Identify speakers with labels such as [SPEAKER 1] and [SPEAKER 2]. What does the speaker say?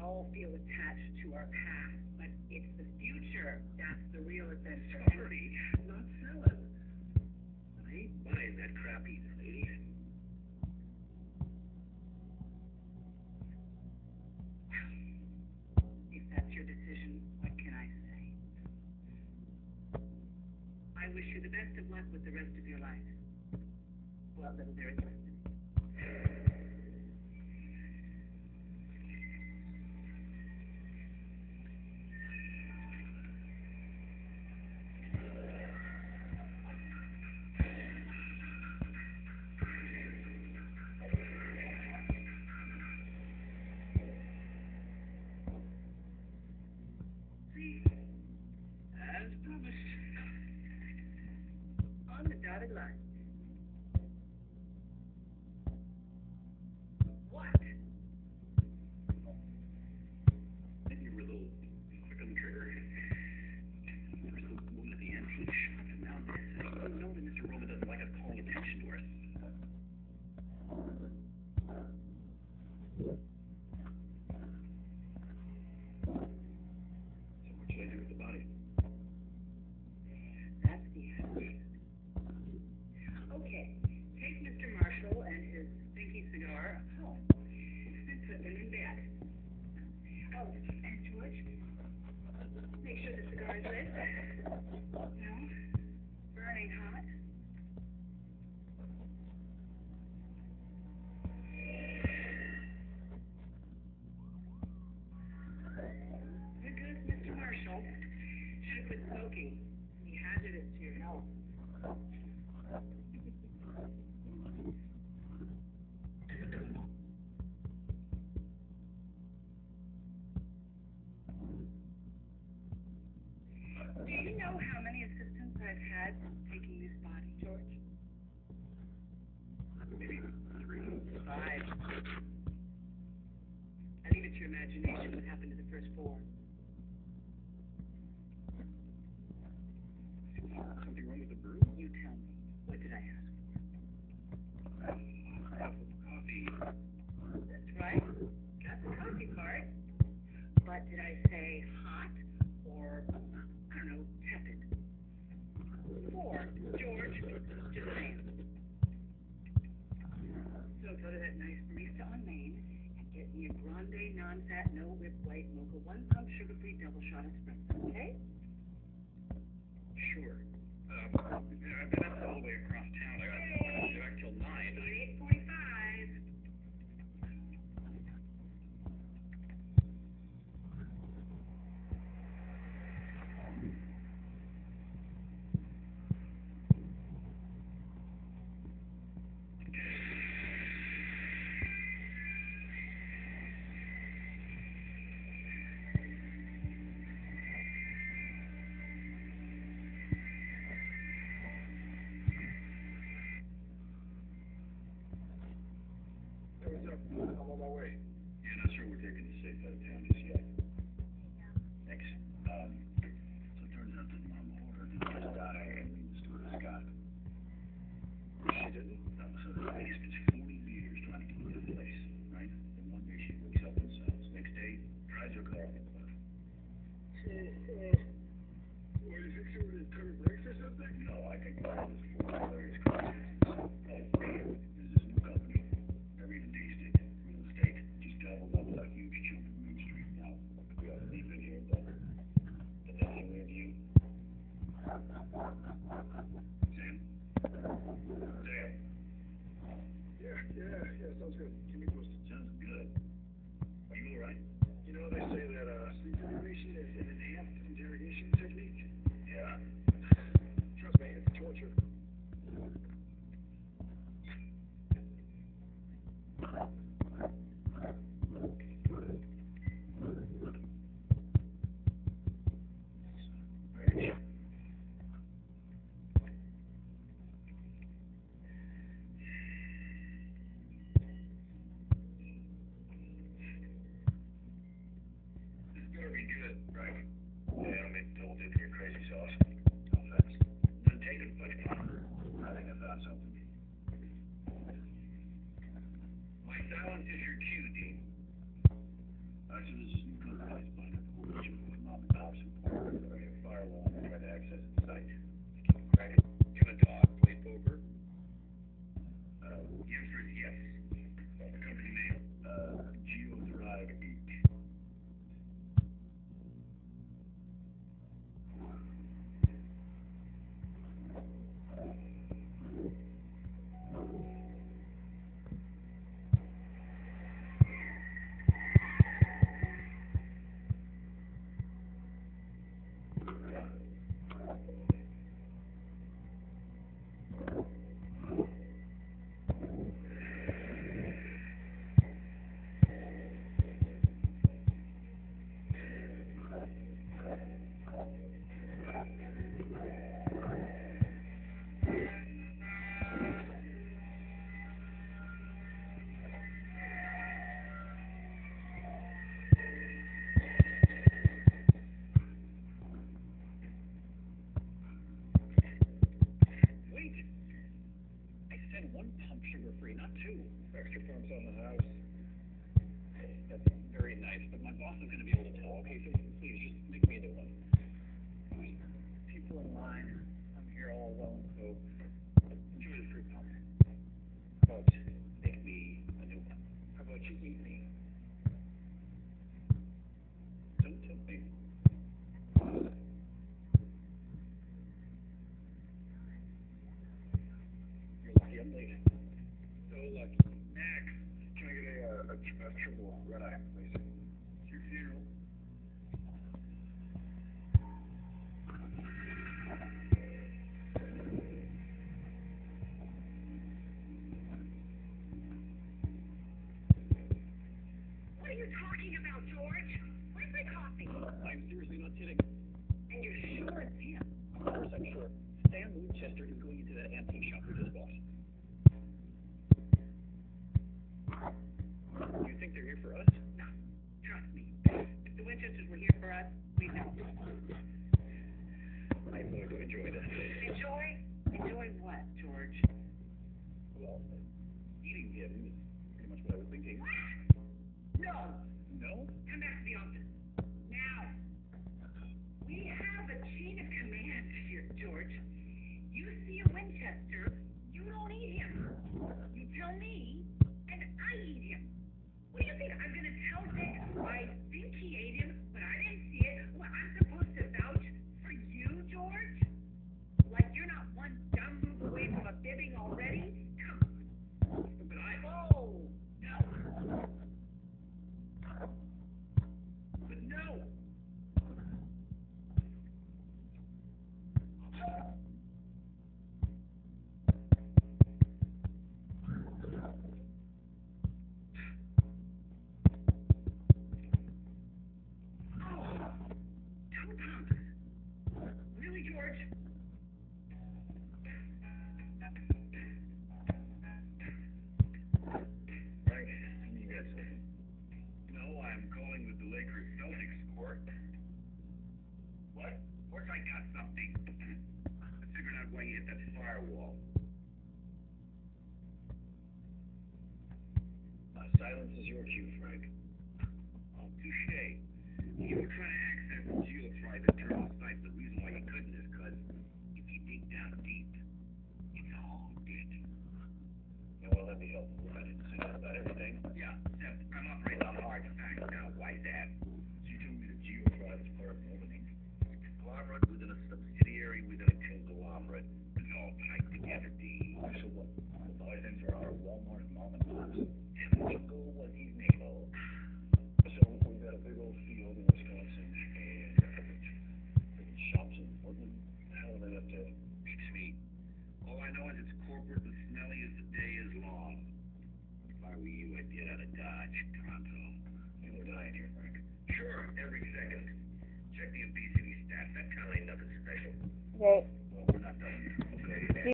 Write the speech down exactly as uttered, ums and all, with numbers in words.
[SPEAKER 1] all feel attached to our past, but it's the future that's the real adventure.
[SPEAKER 2] Sorry, not selling. I ain't buying that crap either, lady.
[SPEAKER 1] If that's your decision, what can I say? I wish you the best of luck with the rest of your life. Well, little there is left. See, as promised, on the dotted line. What?
[SPEAKER 2] Then you were a little quick on the trigger. There was the woman at the antique shop, and now this. I know that Mister Roma doesn't like us calling attention to her. So what should I do with the body?
[SPEAKER 1] That's the attitude. Okay, take Mister Marshall and his stinky cigar home. And put them in bed. Oh, and George, make sure the cigar is lit. No, burning hot. Good goes Mister Marshall. Should have quit smoking. Be hazardous to your health. Do you know how many assistants I've had taking this body, George?
[SPEAKER 2] Maybe three.
[SPEAKER 1] Five. I leave it to your imagination what happened to the first four.
[SPEAKER 2] Something wrong with the brew?
[SPEAKER 1] You tell me. What did I ask for?
[SPEAKER 2] Half of coffee.
[SPEAKER 1] That's right. Got the coffee part. But did I say hot or, I don't know, tepid? Four. George, just saying. So go to that nice barista on Main and get me a grande, non-fat, no-whip white mocha, one-pump sugar-free double shot espresso, okay?
[SPEAKER 2] Sure. Uh, I've been up all the way across town. I gotta be back till nine.
[SPEAKER 1] eight forty-five.
[SPEAKER 2] Hey, what's up? I'm on my way. Yeah, not sure we're taking the safe out of town just yet. Thanks. Um, so it turns out that Mom ordered the first guy and the steward Scott. She didn't? No, so the lady spends forty years trying to keep that place, right? And one day she wakes up and sells. Next day, drives her car off the cliff. So, uh, what, you think she would have covered brakes or something? No, I think all of this for hilarious coincidences. Oh, there's this new company. Never even tasted real estate. Just doubled up with a huge chunk of Main Street. Now, we ought to leave it here, but the nothing we have you. Sam? Sam? Yeah, yeah, yeah, sounds good. Keep me posted. Sounds good. Are you alright? You know, they say that uh, sleep deprivation is an enhanced interrogation technique. Yeah. Trust me, it's torture. Right. This better be good, right? Yeah, I mean, double dip your crazy sauce. No offense. None taken, but come on. I think I found something. My silence is your cue, Dean. I Alright, so there's this new company that's buying up a whole bunch of mom and pops who park in front of a firewall and try to access the site. Right? Can a dog play poker? Uh, the answer is yes. The company name, uh, GeoThrive Incorporated. Wait! I said one pump sugar free, not two. Extra pumps on the house. That's very nice, but my boss is going to be able to tell. Okay, so please just make me a new one. People in line. I'm here all alone, so enjoy the free pump. How about make me a new one? How about you eat me? Don't tempt me. You're lucky I'm late. So lucky. Max, can I get a, uh, a, a triple red eye, please? It's your funeral.
[SPEAKER 1] What are you talking about, George? Where's my coffee?
[SPEAKER 2] I'm seriously not kidding.
[SPEAKER 1] And you're sure it's him?
[SPEAKER 2] Of course I'm sure. Sam Winchester is going into that antique shop with his boss. Do you think they're here for us?
[SPEAKER 1] No, trust me. If the Winchesters were here for us, we'd know.
[SPEAKER 2] I'm going to enjoy this.
[SPEAKER 1] Enjoy? Enjoy what, George?
[SPEAKER 2] Well, eating him is pretty much what I was thinking.
[SPEAKER 1] No!
[SPEAKER 2] No?
[SPEAKER 1] Come back to the office. Now! We have a chain of command here, George. You see a Winchester, you don't eat him. You tell me, and I eat him. What do you think? I'm gonna tell Dick I think he ate him, but I didn't see it. Well, I'm supposed to vouch for you, George? Like you're not one dumb move away from a bibbing already? Come on. But I... Oh! No! But no! Two pumps. Really, George?
[SPEAKER 2] Frank, you got something? No, I'm calling with the Lakers Celtics score. What? Of course I got something. I figured out why you hit that firewall. Uh, silence is your cue, Frank. Oh, touche. You were trying to access the GeoThrive internal site. The reason why you couldn't is because if you dig down deep, it's all dead. Yeah, well, that'd be helpful. I didn't say that about everything. Yeah, except I'm operating on hard facts now. Why is that? So you told me the GeoThrive is part of an opening. A conglomerate within a subsidiary within a conglomerate. It's all tied together, D. So what? The Bisons are our Walmart mom and pops. And Nico was his neighbor. So we got a big old field in Wisconsin and a bunch of shops in Portland. How are they up to? Beats me. All I know is it's corporate and smelly as the day is long. If I were you, I'd get out of Dodge pronto. You'll die in here, Frank. Sure, every second. Check the obesity stats. That kind ain't nothing special.
[SPEAKER 3] Okay.
[SPEAKER 2] Well, we're not done here, okay?